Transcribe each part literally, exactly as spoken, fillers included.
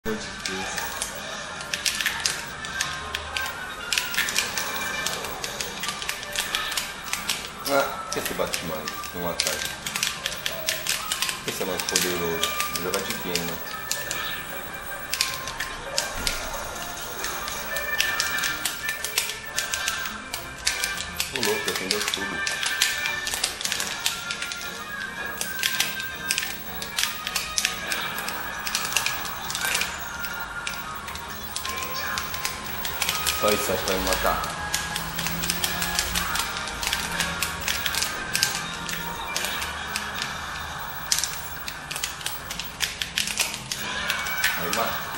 amor de Deus. Ah, por que você bate mais no ataque? Por que você é mais poderoso? Joga de quem, né? O louco, defendeu tudo. Só isso acho que vai me matar. Aí mata.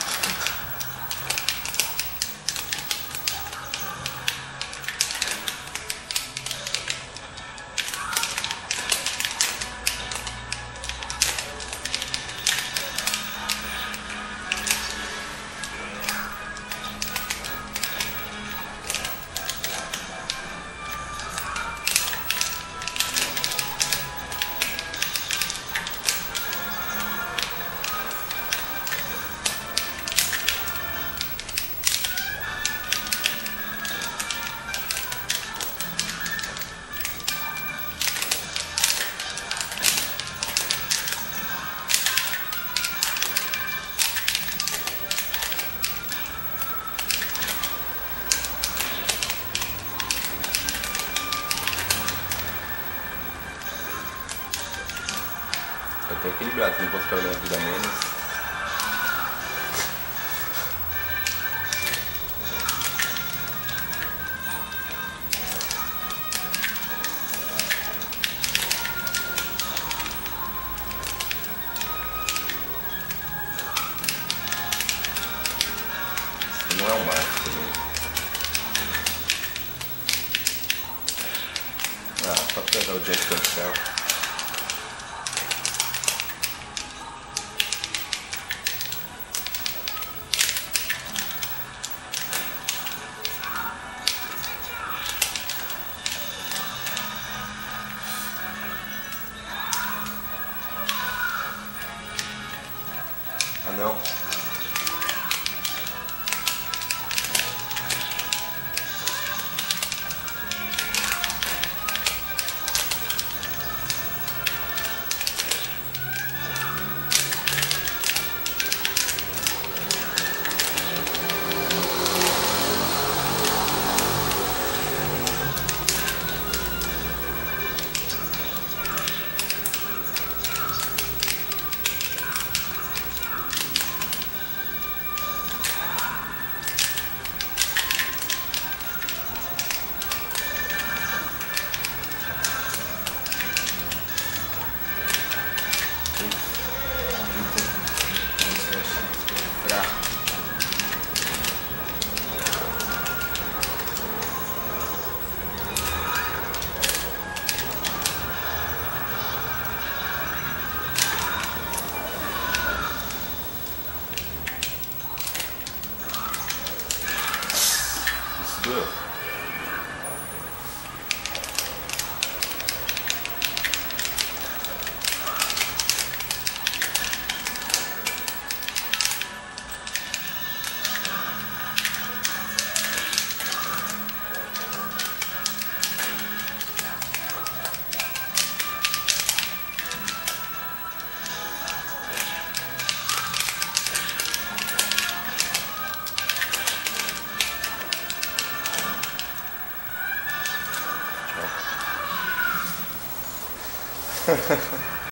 Eu tô equilibrado, se não fosse pela minha vida menos. Isso não é um mágico também. Ah, só pegar o Jack Cancel. Ah não. Doeu. Ha ha ha.